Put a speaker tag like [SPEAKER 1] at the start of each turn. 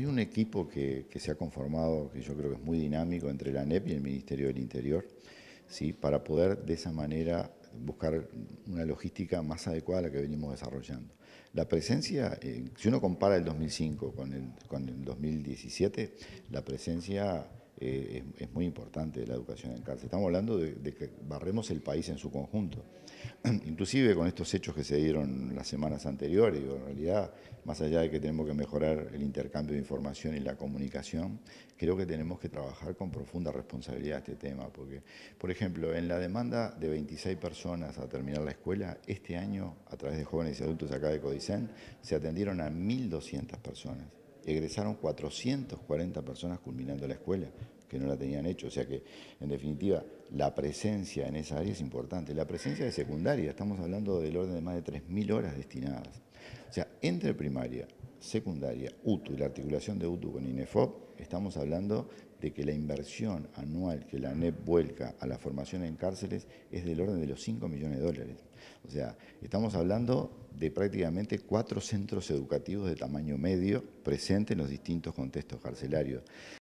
[SPEAKER 1] un equipo que se ha conformado, que yo creo que es muy dinámico, entre la ANEP y el Ministerio del Interior, ¿sí? Para poder de esa manera buscar una logística más adecuada a la que venimos desarrollando. La presencia, si uno compara el 2005 con el 2017, la presencia es muy importante de la educación en cárcel. Estamos hablando de que barremos el país en su conjunto. Inclusive con estos hechos que se dieron las semanas anteriores, en realidad, más allá de que tenemos que mejorar el intercambio de información y la comunicación, creo que tenemos que trabajar con profunda responsabilidad este tema, porque, por ejemplo, en la demanda de 26 personas a terminar la escuela, este año, a través de jóvenes y adultos acá de Codicen, se atendieron a 1.200 personas. Egresaron 440 personas culminando la escuela que no la tenían hecho. O sea que, en definitiva, la presencia en esa área es importante. La presencia de secundaria, estamos hablando del orden de más de 3.000 horas destinadas. O sea, entre primaria, secundaria, UTU y la articulación de UTU con INEFOP, estamos hablando de que la inversión anual que la ANEP vuelca a la formación en cárceles es del orden de los 5 millones de dólares. O sea, estamos hablando de prácticamente 4 centros educativos de tamaño medio presentes en los distintos contextos carcelarios.